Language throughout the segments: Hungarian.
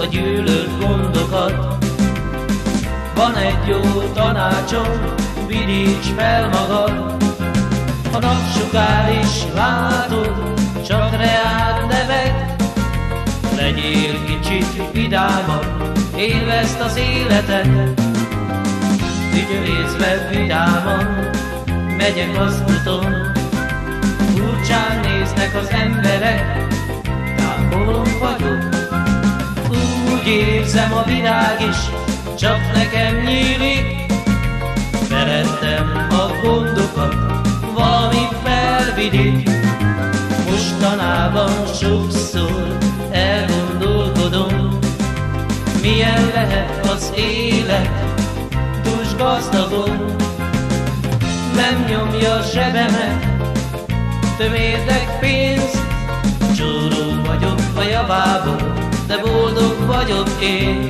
gyűlölt gondokat. Van egy jó tanácsom, viríts fel magad. A napsugár is látod, csak reád nevet. Legyél kicsit vidámabb, élvezd az életet. Ügyvészve vidáman megyek az úton, furcsán néznek az emberek, távolon vagyok. Úgy érzem, a világ is csak nekem nyílik. Feledtem a gondokat, valami felvidít. Mostanában sokszor elgondolkodom, milyen lehet az élet dús gazdagon. Nem nyomja a zsebemet tömérdek pénz, csóró vagyok a javából, de boldog vagyok én.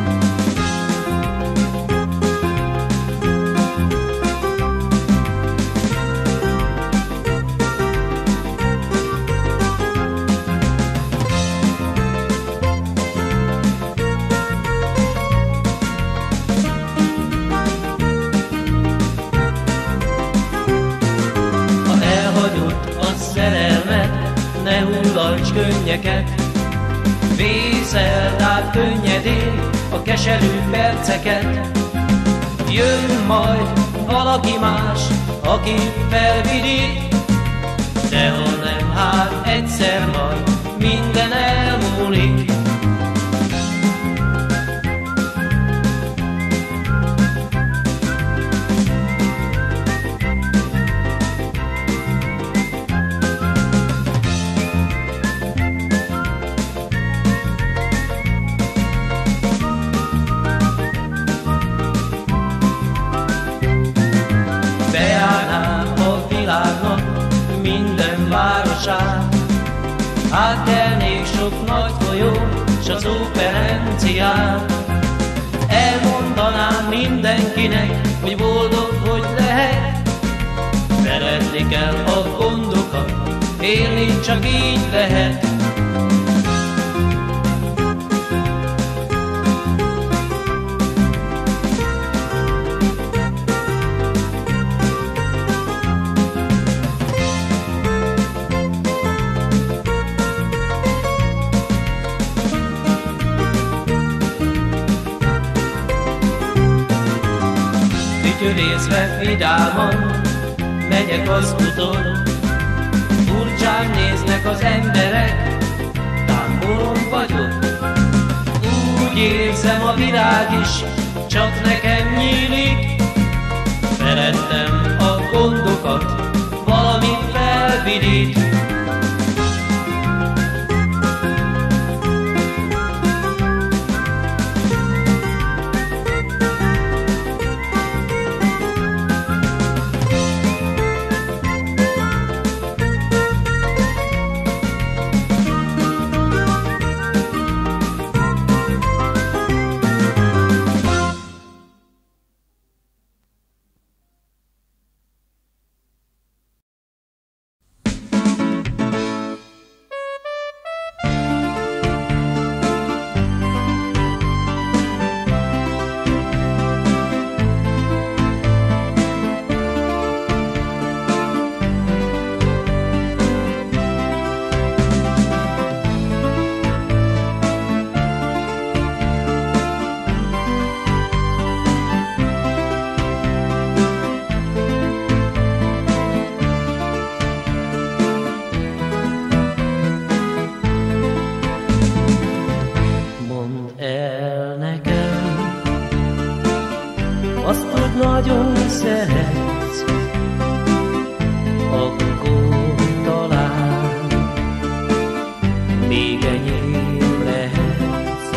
Ne hullancs könnyeket, vészeld át könnyedén a keserű perceket. Jön majd valaki más, aki felvidít, de ha nem, hát egyszer majd minden elmúlik. Minden városán átkelnék sok nagy folyón s az operencián. Elmondanám mindenkinek, hogy boldog hogy lehet. Szeretni kell a gondokat, élni csak így lehet. Ügyvészve vidáman megyek az úton, furcsán néznek az emberek, távolon vagyok. Úgy érzem, a világ is csak nekem nyílik. Feledtem a gondokat, valami felvidít. Nagyon szeretsz, akkor talán még enyém lehetsz.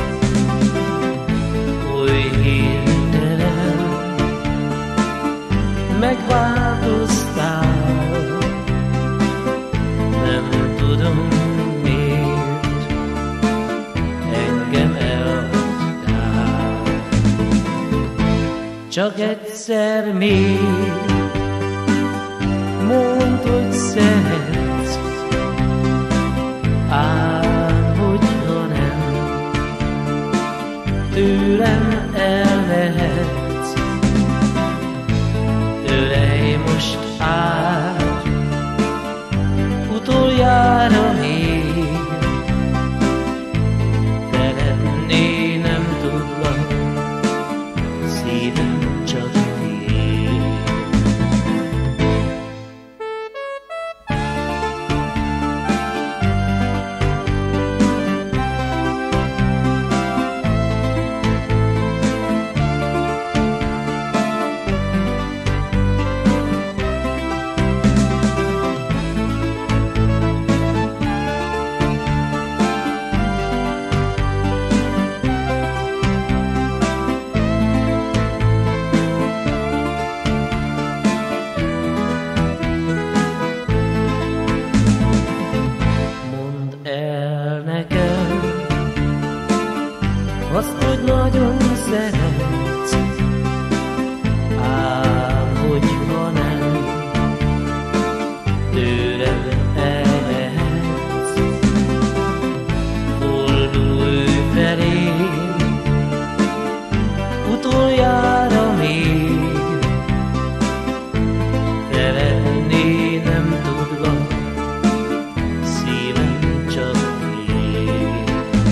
Oly hirtelen megváltoztál, nem tudom miért engem elhagytál. Csak egyszer még mondd, hogy szeretsz, ám hogyha nem, tőlem elmehetsz. Ölelj most át, utoljára még, szeretné nem tudlak, szívem csak tiéd. Azt, hogy nagyon szeretsz, ám hogyha nem, tőlem elmehetsz. Fordulj felé, utoljára még, szeretné nem tudlak, szívem csak tiéd.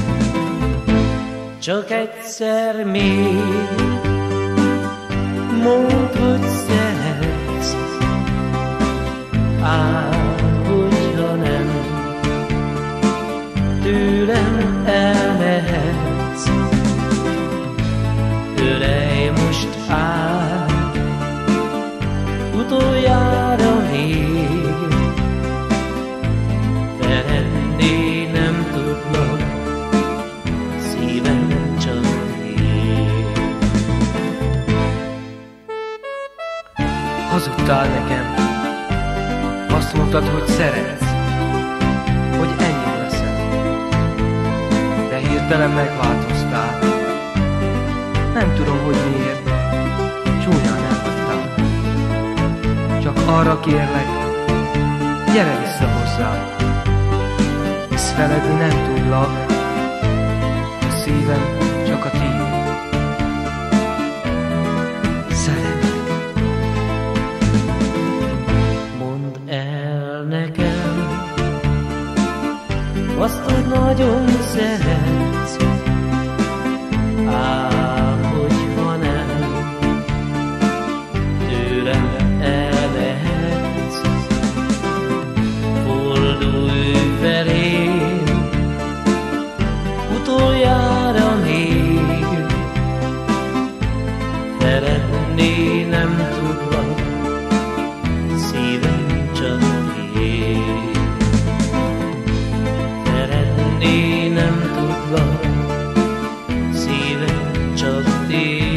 Csak egyszer még mondd, hogy szeretsz, ám hogyha nem, tőlem elmehetsz. Ölelj most át, utoljára még, szeretné nem tudlak, szívem csak tiéd. Hazudtál nekem, azt mondtad, hogy szeretsz, hogy ennyi leszel, de hirtelen megváltoztál. Nem tudom, hogy miért, csúnyán elhagytál. Csak arra kérlek, gyere vissza hozzám, hisz feledni nem tudlak, a szívem csak a tiéd. Szeretlek. Mondd el nekem azt, hogy nagyon szeretsz, ám hogyha nem, tőlem elmehetsz. Fordulj felé, utoljára még, szeretné nem tudlak, szívem csak tiéd. Szeretné nem tudlak, szívem csak tiéd.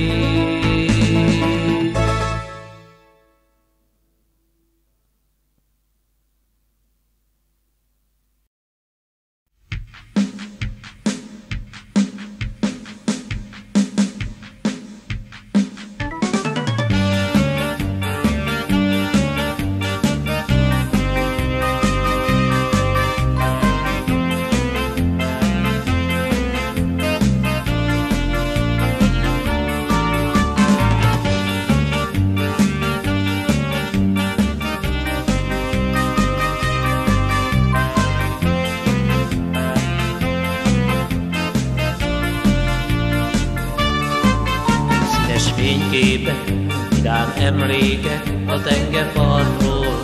Fényképek, vidám emlékek a tengerpartról.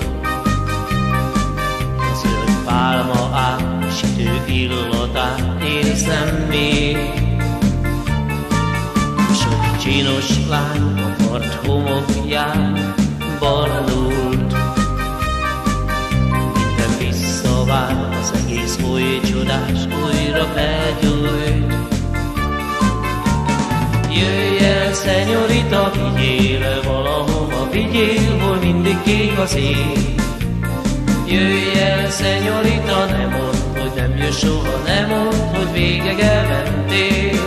A zöld pálma át, sütő illatát érzem még. Sok csinos lány a part homokján barnult. Minden visszavár, az egész oly csodás, újra felgyújt. Jöjj el, szenyorita, vigyél el valahova, vigyél, hol mindig kék az ég. Jöjj el, szenyorita, ne mondd, hogy nem jössz soha, ne mondd, hogy végleg elmentél.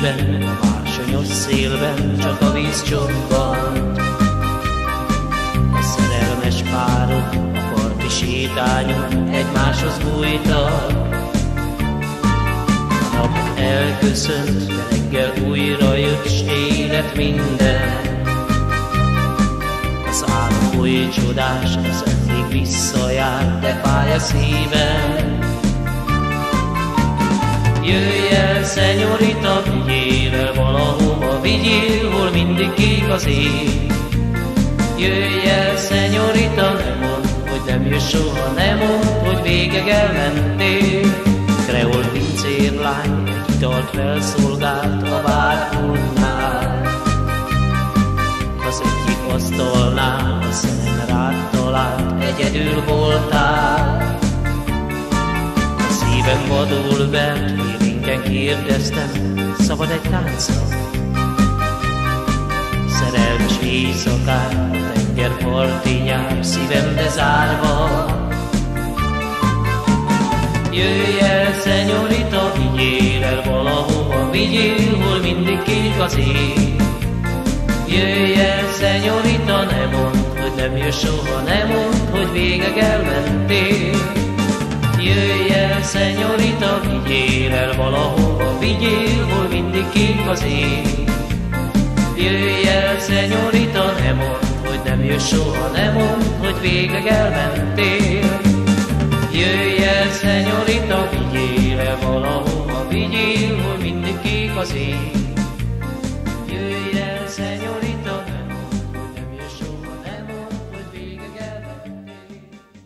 erdőben, a bársonyos szélben csak a víz csobbant. A szerelmes párok a parti sétányon egymáshoz bújtak. A nap elköszönt, de reggel újra jött, s élet minden. Az álom oly csodás, szeretnék visszajár, de fáj a szívem. Jöjj el, szenyorita, vigyél el valahova, vigyél, hol mindig kék az ég. Jöjj el, szenyorita, ne mondd, hogy nem jössz soha, ne mondd, hogy végeg elmentél. Kreol pincérlány egy italt felszolgált a várfónál. Az egyik asztalnál a szemem rád talált, egyedül voltál. A szívem vadul vert, élénken kérdeztem, szabad egy táncra? Szerelmes éjszakát, a tengerparti nyár, szívembe zárva. Jöjj el, szenyorita, vigyél el valahova, vigyél, hol mindig kék az ég. Jöjj el, szenyorita, ne mondd, hogy nem jössz soha, ne mondd, hogy végeg elmentél. Jöjj el, szenyorita, vigyél el valahova, vigyél, hol mindig kék az ég. Jöjj el, szenyorita, ne mondd, hogy nem jössz soha, ne mondd, hogy végleg elmentél. Jöjj el, szenyorita, vigyél el valahova, vigyél, hol mindig kék az ég. Jöjj el, szenyorita, ne mondd, hogy nem jössz soha, ne mondd, hogy végleg elmentél.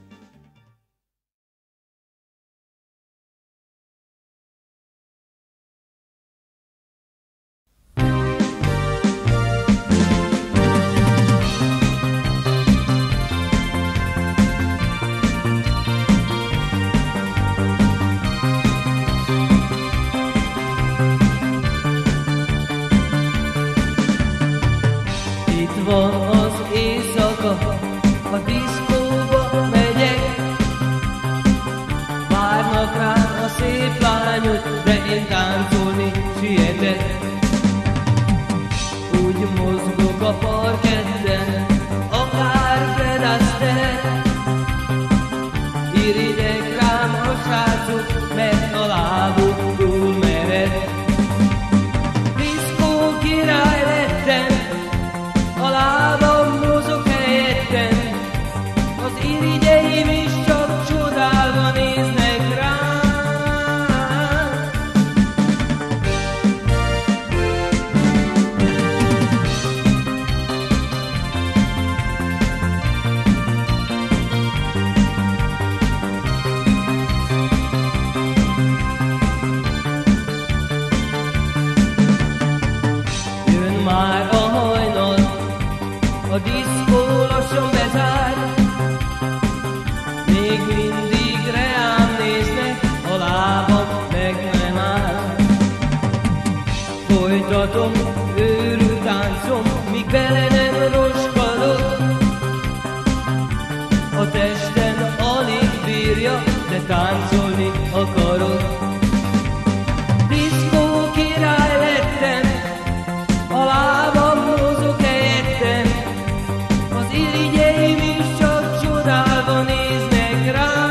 Van az éjszaka, a diszkóba megyek. Várnak rám a szép lányok, de én táncolni sietek. Úgy mozgok a parketten, akár Fred Astaire. Irigyek rám a srácok, mert a lábuk túl mered. Diszkó király lettem, a lábam mozog helyettem, az irigyeim is csak csodálva néznek rám. Jön már a hajnal, a diszkó lassan bezár. Még mindig reám néznek, a lábam meg nem áll. Folytatom őrült táncom, míg bele nem roskadok. A testem alig bírja, de táncolni akarok. Diszkó király lettem, a lábam mozog helyettem, az irigyeim is csak csodálva néznek rám.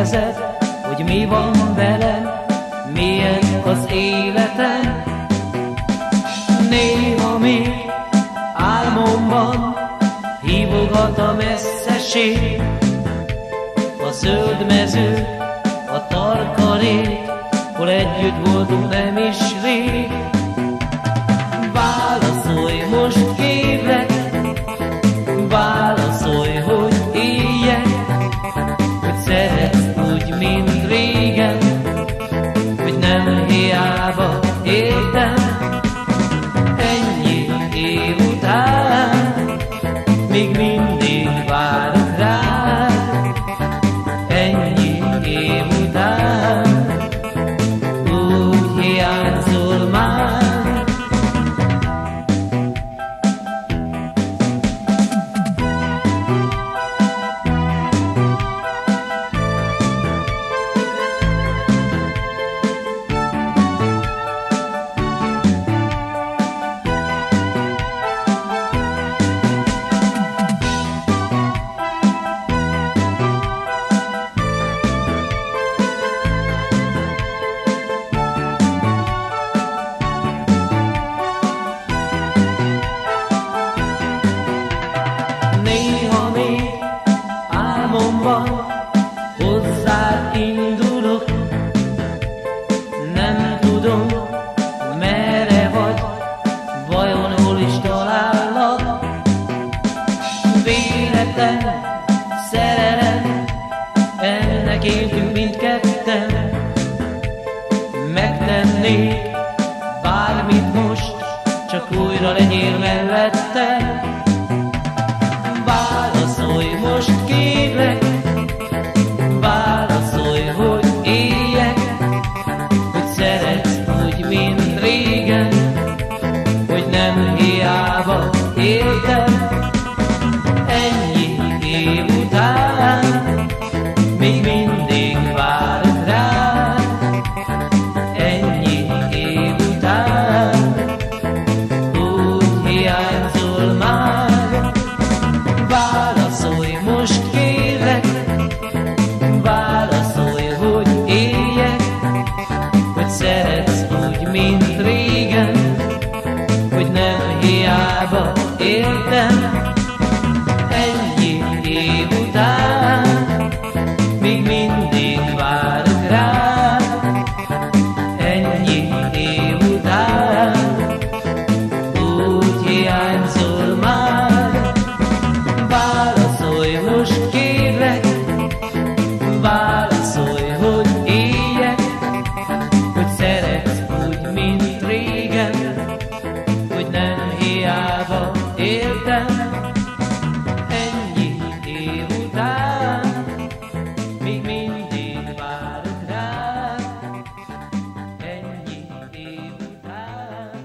kezed, hogy mi van velem, milyen az életem. Néha még álmomban hívogat a messzeség, a zöld mező, a tarkarék, hol együtt voltunk nem is rég. Válaszolj most kérlek, válaszolj, hogy éljek, hogy szeretsz úgy, mint régen, hogy nem hiába éltem. Ennyi év után még mindig várok rád, ennyi év után úgy hiányzol már. Néha még álmomban hozzád indulok, nem tudom, merre vagy, vajon hol is talállak. Véletlen szerelem, ennek éltünk mindketten. Megtennék bármit most, csak újra legyél mellettem. Válaszolj most kérlek, válaszolj, hogy éljek, hogy szeretsz úgy, mint régen, hogy nem hiába éltem. Ennyi év után még mindig várok rád, ennyi év után úgy hiányzol már. Válaszolj most kérlek, válaszolj, hogy éljek, hogy szeretsz úgy, mint régen, hogy nem hiába éltem. Ennyi év után még mindig várok rád, ennyi év után úgy hiányzol már. Válaszolj most kérlek, válaszolj, hogy éljek, hogy szeretsz úgy, mint régen, hogy nem hiába éltem. Ennyi év után még mindig várok rád, ennyi év után.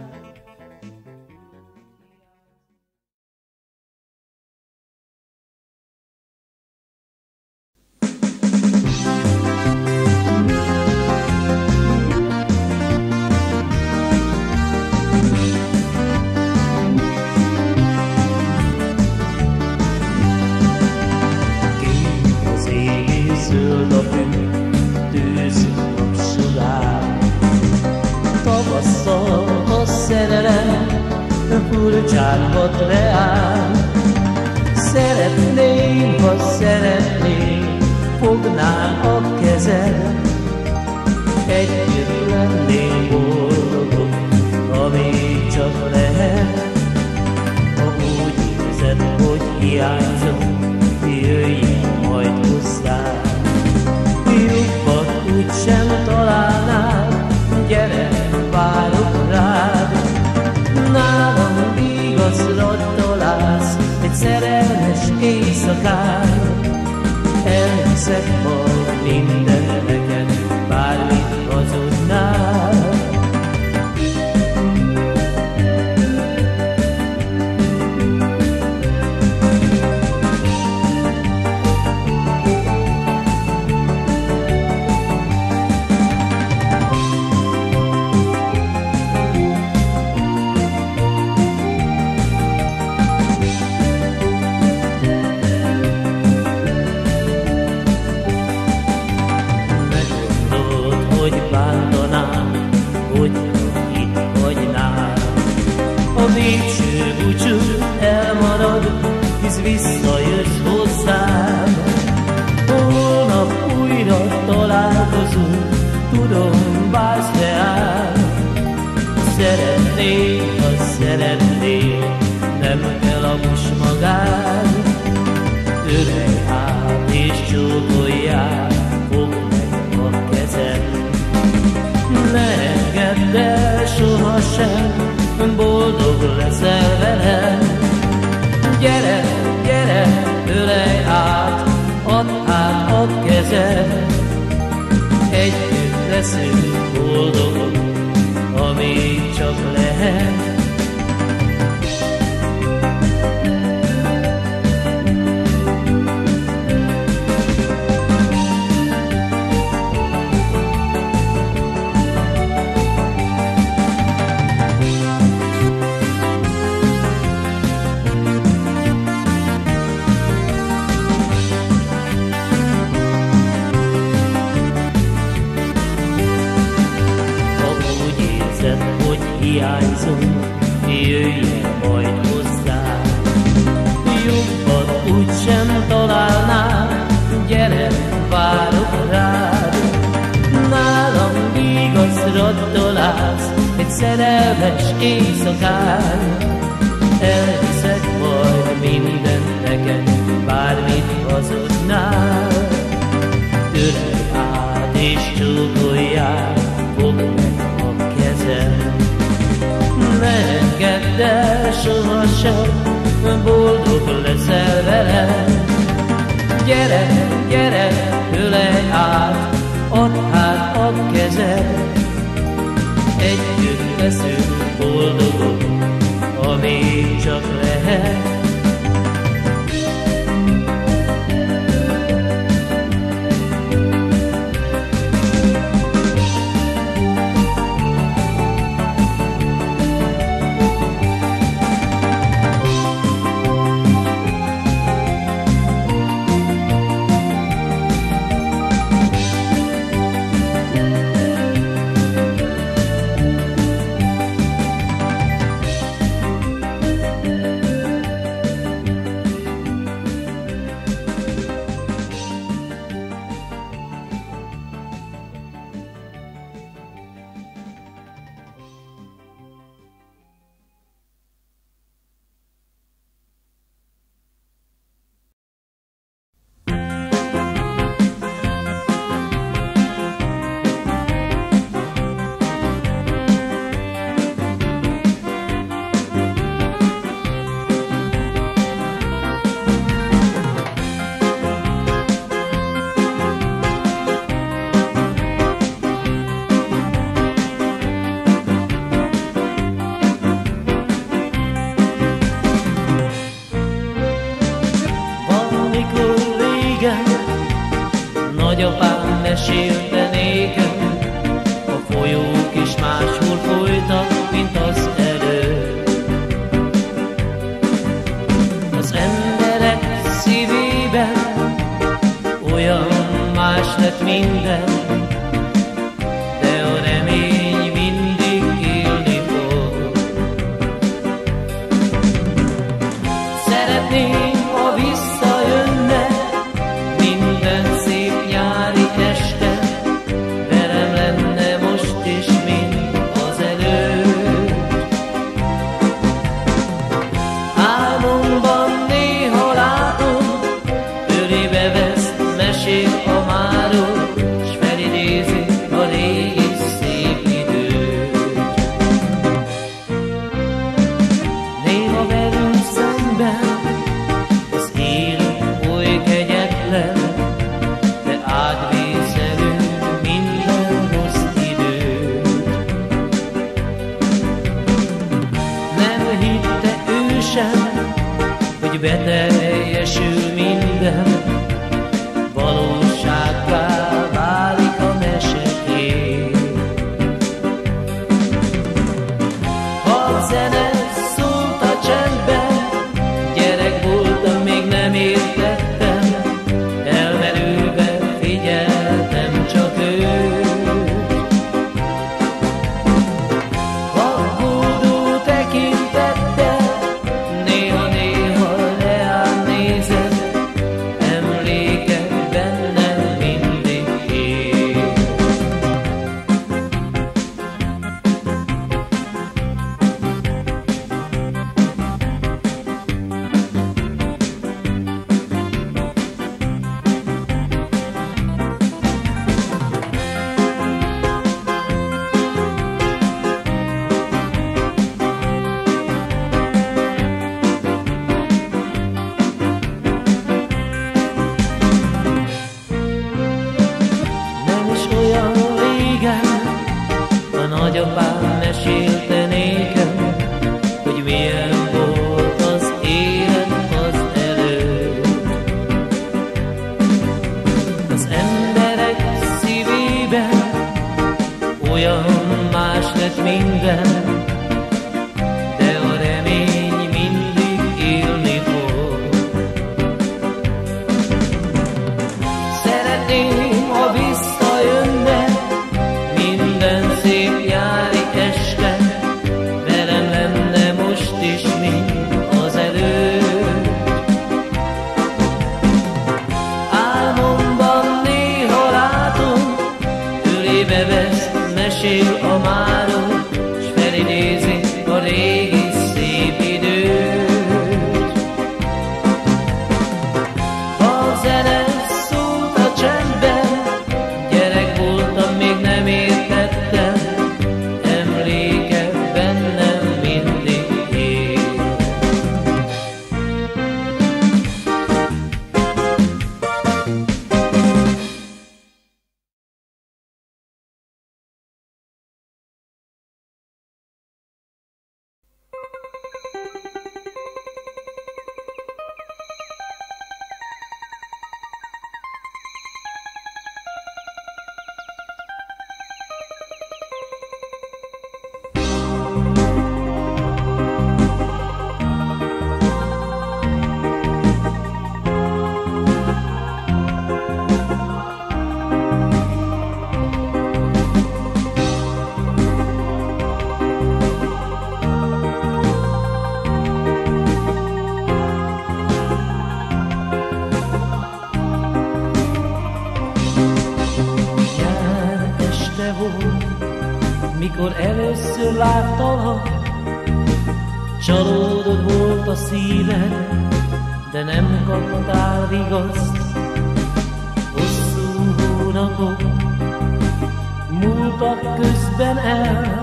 Zöld a fű, tűz napsugár. Tavasszal a szerelem furcsán hat reál. Szeretném, ha szeretném, fognám a kezed, együtt lennénk boldogok, amíg csak lehet. Ha úgy érzed, hogy hiányzom, jöjj majd hozzám. Jobbat úgysem találnál, gyere, várok rád. Nálam igazra találsz egy szerelmes éjszakán. Elhiszek majd minden neked, bármit hazudnál. Ölej át és csókoljál, fogd meg a kezed. Ne engedd el sohasem, boldog leszel velem. Gyere, gyere, ölej át, add át a kezed. Együtt leszünk boldogok, amíg csak lehet. Hiányzom, jöjjön majd hozzá. Jobban úgysem találnál, gyere, várok rád. Nálam vigaszra találsz egy szerelmes éjszakán. Elhiszek majd mindent neked, bármit hazudnál. Ölej át és csókoljál, fogd meg a kezem. Ne engedd el sohasem, boldog leszel velem. Gyere, gyere, ölej át, add át a kezed. Együtt leszünk boldogok, amíg csak lehet. Nagyapám mesélte nékem, a folyók is máshol folytak, mint az előtt. Az emberek szívében olyan más lett minden, de a remény mindig élni fog. Szeretném, ha visszajönne minden szép nyári este, velem lenne most is, mint az előtt. Álmomban néha látom, ölébe vesz, mesél a máról, s felidézi minden, de a remény mindig élni fog. Szeretném, ha visszajönne minden szép nyári este, velem lenne most is, mint az előtt. Álmomban néha látom, ölébe vesz, mesél a máról, s felidézi a régi szép időt. A zene szólt a csendben, gyerek voltam, még nem értettem, emléke bennem mindig él. Mikor először láttalak, csalódott volt a szíved, de nem kaptál vigaszt. Hosszú hónapok múltak közben el,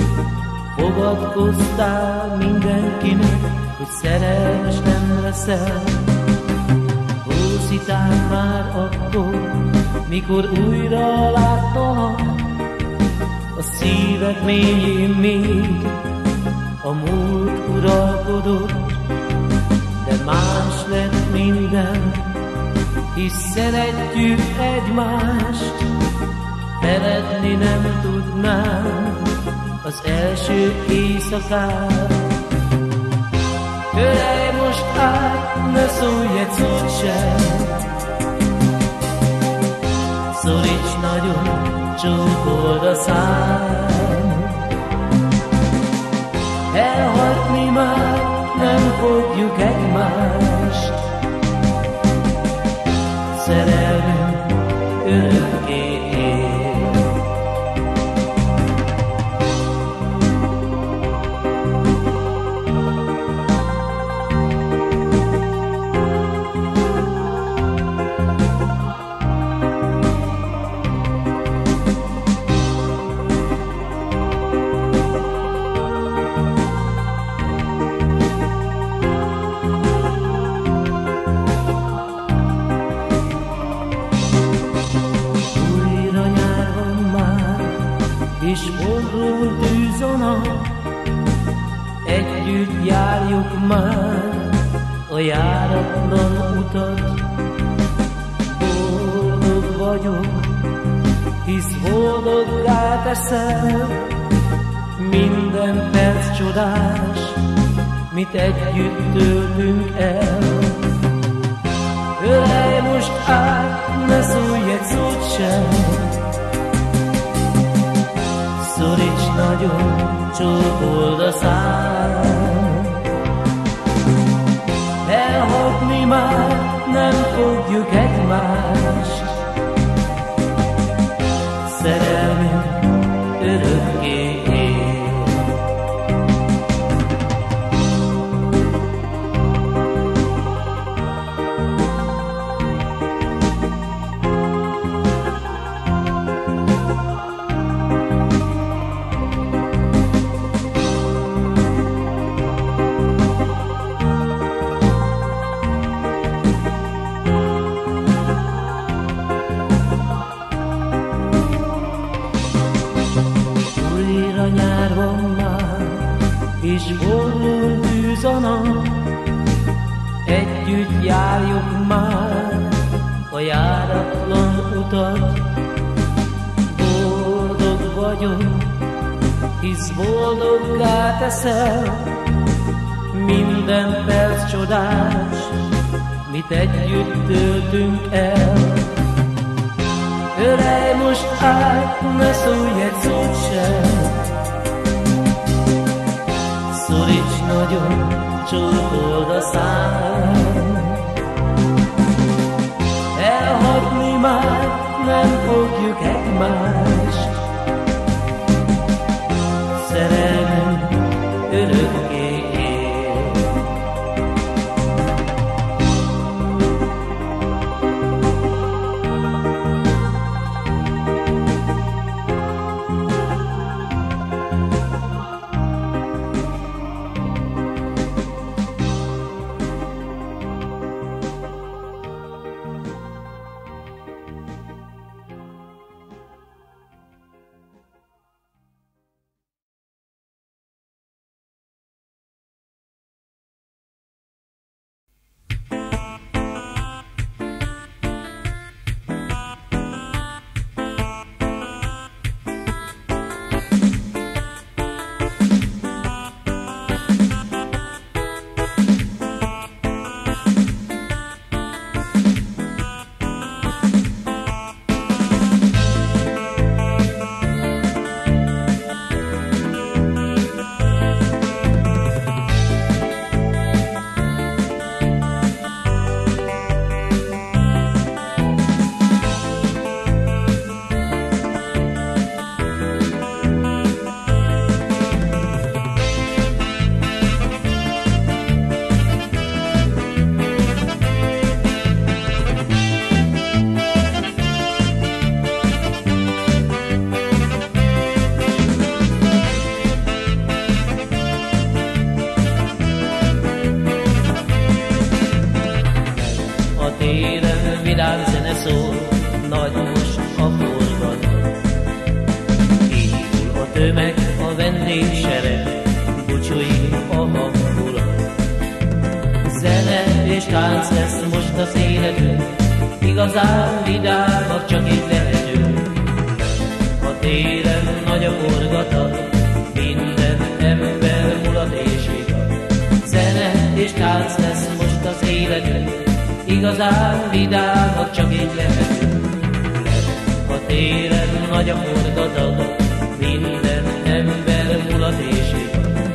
fogadkoztál mindenkinek, hogy szerelmes nem leszel. Hózitál már akkor, mikor újra láttalak, a szíved mélyén még a múlt uralkodott, de más lett minden, hisz szeretjük egymást, feledni nem tudnám az első éjszakát. Ölelj most át, ne szólj egy szót sem, szoríts nagyon, csókold a szám. Elhagyni már nem fogjuk egymást, szerelmünk örökké él. És forró tűzonat, együtt járjuk már a járatlan utat. Boldog vagyok, hisz boldoggá teszel, minden perc csodás, mit együtt töltünk el. Ölelj most át, ne szólj egy szót sem, szoríts nagyon, csókold a szám. Elhagyni már nem fogjuk egymást, szerelmünk örökké él. És forró tűzonat, együtt járjuk már a járatlan utat. Boldog vagyok, hisz boldoggá teszel, minden perc csodás, mit együtt töltünk el. Ölelj most át, ne szólj egy szót sem, szoríts nagyon, csókold a szám. Elhagyni már nem fogjuk egymást, szerelmünk örökké él. vidám zene szól, nagy most a forgat. Indul a tömeg, a vendégsereg, búcsúig a hangulat. Zene és tánc lesz most az életünk, igazán vidámak csak így lehetünk. A téren nagy a forgatag, minden ember mulat és vigat. Zene és tánc lesz most az életünk, igazán vidámak csak így lehetünk. A téren nagy a forgatag, minden ember mulat és vigat.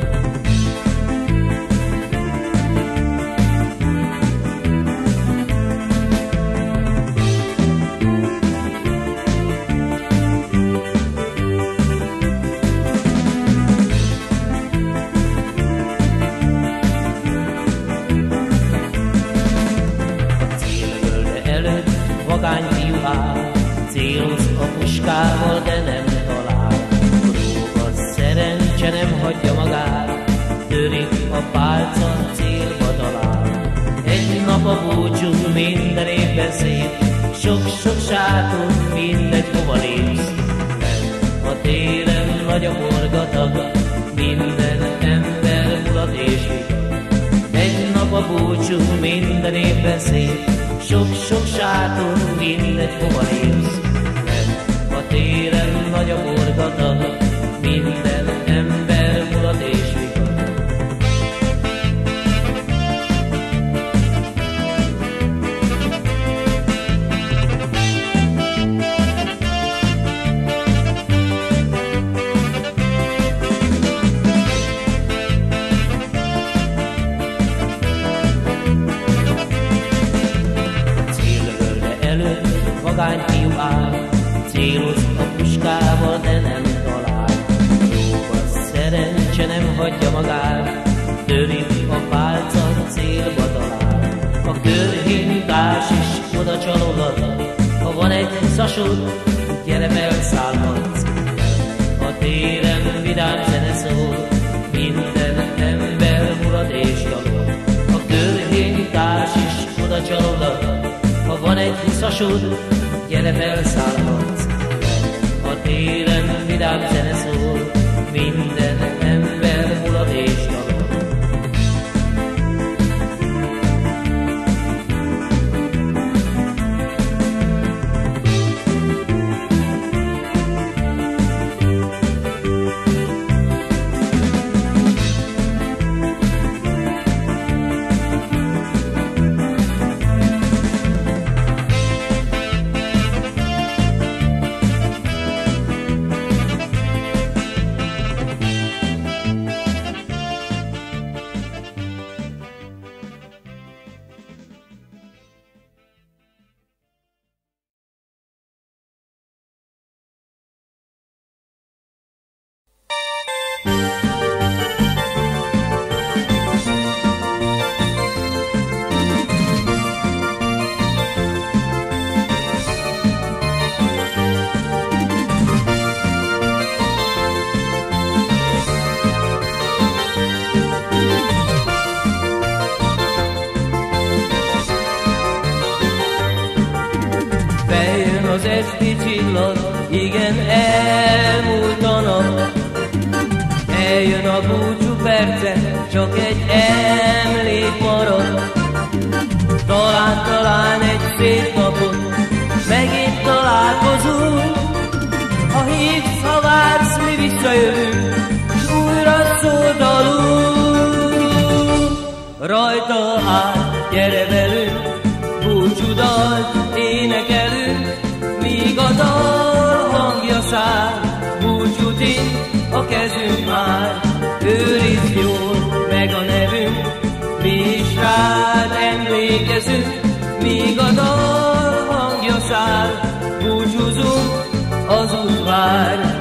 Vagány fiú áll, céloz a puskával, de nem talál. Próba szerencse nem hagyja magát, törik a pálca, célba talál. Egy nap a búcsú minden évben szép, sok-sok sátor, mindegy hova lépsz. A téren nagy a forgatag, minden ember mulat és vigat. Egy nap a búcsú minden évben szép, sok-sok sátor, mindegy hova lépsz. A téren nagy a forgatag, minden ember mulat és vigat. Vagány fiú áll, céloz a puskával, de nem talál. Próba szerencse nem hagyja magát, törik a pálca, célba talál. A körhintás is oda csalolhat, ha van egy szasod, gyere felszállhatsz. A téren vidám zene szól, minden ember mulat és gyalog. A körhintás is oda csalolhat, ha van egy szasod, gyere felszállhatsz. A téren vidám zene szól, minden ember mulat és gyalog. az esti csillag, igen, elmúlt a nap. Eljön a búcsú perce, csak egy emlék marad. Talán egy szép napot megint találkozunk. Ha hívsz, ha vársz, mi visszajövünk, s újra szódalunk. Rajta át, gyere velünk, búcsúdalt énekelünk, míg a dal hangja száll, búcsút itt a kezünk már. Őrizd jól meg a nevünk, mi is rád emlékezünk, míg a dal hangja száll, búcsúzunk, az út vár.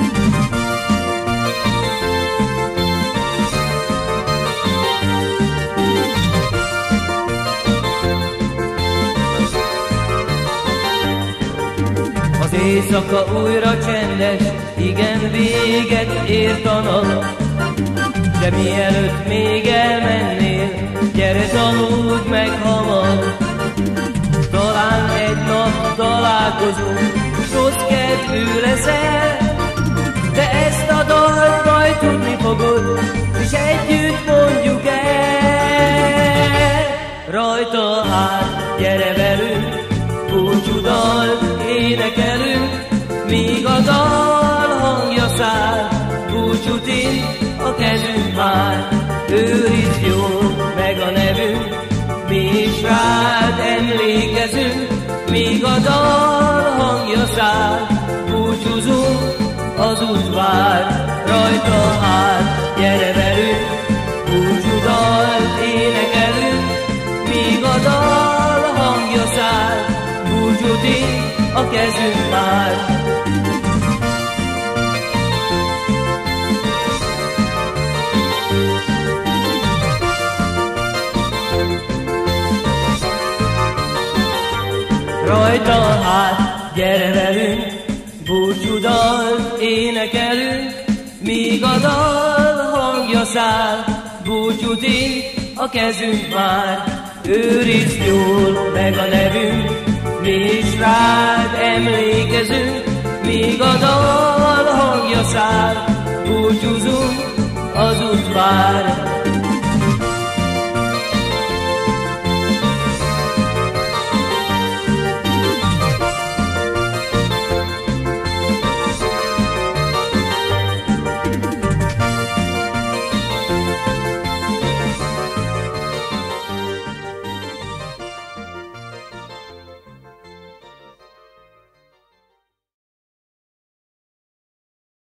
Az éjszaka újra csendes, igen, véget ért a nap. De mielőtt még elmennél, gyere, tanuld meg hamar. Talán egy nap találkozunk, s rossz kedvű leszel, de ezt a dalt majd tudni fogod, és együtt mondjuk el. Rajta át, gyere velünk, búcsúdalt énekelünk, míg a dal hangja száll, búcsút itt a kezünk már. Őrizd jól meg a nevünk, mi is rád emlékezünk, míg a dal hangja száll, búcsúzunk, az út vár. Rajta át, gyere velünk, búcsúdalt énekelünk, míg a dal hangja száll, búcsút itt a kezünk már. Rajta át, gyere velünk, búcsúdalt énekelünk, míg a dal hangja száll, búcsút itt a kezünk már. Őrizd jól meg a nevünk, mi is rád emlékezünk, míg a dal hangja száll, búcsúzunk, az út vár.